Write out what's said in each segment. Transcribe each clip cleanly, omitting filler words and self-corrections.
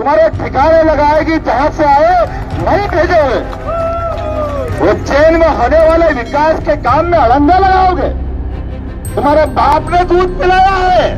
तुम्हारे ठिकाने लगाएगी, जहां से आए वहीं भेजोगे। उज्जैन में होने वाले विकास के काम में अड़ंगा लगाओगे। तुम्हारे बाप ने दूध पिलाया है,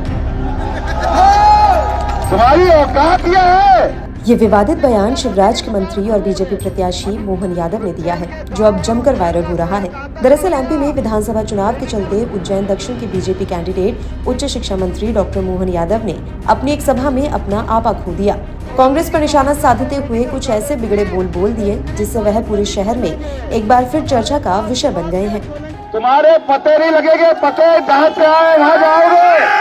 तुम्हारी औकात यह है। ये विवादित बयान शिवराज के मंत्री और बीजेपी प्रत्याशी मोहन यादव ने दिया है, जो अब जमकर वायरल हो रहा है। दरअसल एमपी में विधानसभा चुनाव के चलते उज्जैन दक्षिण के बीजेपी कैंडिडेट उच्च शिक्षा मंत्री डॉक्टर मोहन यादव ने अपनी एक सभा में अपना आपा खो दिया। कांग्रेस पर निशाना साधते हुए कुछ ऐसे बिगड़े बोल दिए, जिससे वह पूरे शहर में एक बार फिर चर्चा का विषय बन गए हैं। तुम्हारे पते नहीं लगेंगे, पते जहाँ से आए वहाँ जाओगे।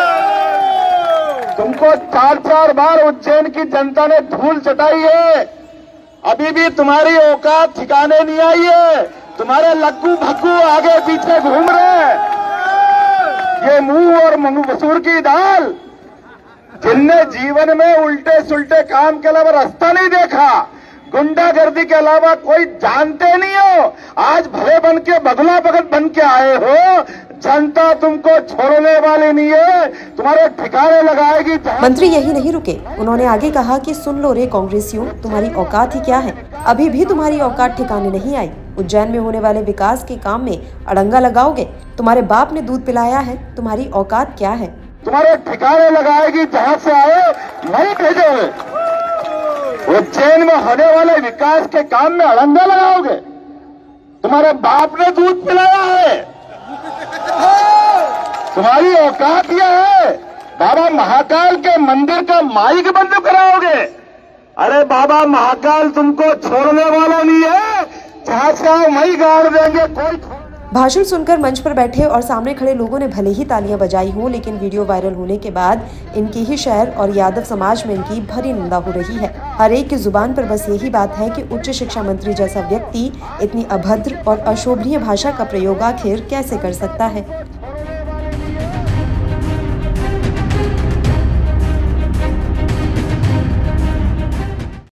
तुमको 4 बार उज्जैन की जनता ने धूल चटाई है, अभी भी तुम्हारी औकात ठिकाने नहीं आई है। तुम्हारे लग्गू भग्गू आगे पीछे घूम रहे हैं। ये मुंह और मसूर की दाल, जिनने जीवन में उल्टे सुल्टे काम के अलावा रास्ता नहीं देखा, गुंडागर्दी के अलावा कोई जानते नहीं हो, आज भले बन के बगला भगत बन के आए हो। जनता तुमको छोड़ने वाली नहीं है, तुम्हारे ठिकाने लगाएगी। मंत्री यही नहीं रुके, उन्होंने आगे कहा कि सुन लो रे कांग्रेसियों, तुम्हारी औकात ही क्या है, अभी भी तुम्हारी औकात ठिकाने नहीं आई। उज्जैन में होने वाले विकास के काम में अड़ंगा लगाओगे। तुम्हारे बाप ने दूध पिलाया है, तुम्हारी औकात क्या है। तुम्हारे ठिकाने लगाएगी, जहां से आए वहीं भेजोगे। उज्जैन में होने वाले विकास के काम में अड़ंगा लगाओगे। तुम्हारे बाप ने दूध पिलाया है, तुम्हारी औकात यह है। बाबा महाकाल के मंदिर का माइक बंद कराओगे। अरे बाबा महाकाल तुमको छोड़ने वाला नहीं है, जहां से आओ वहीं गाड़ देंगे। कोई भाषण सुनकर मंच पर बैठे और सामने खड़े लोगों ने भले ही तालियां बजाई हों, लेकिन वीडियो वायरल होने के बाद इनके ही शहर और यादव समाज में इनकी भरी निंदा हो रही है। हर एक की जुबान पर बस यही बात है कि उच्च शिक्षा मंत्री जैसा व्यक्ति इतनी अभद्र और अशोभनीय भाषा का प्रयोग आखिर कैसे कर सकता है।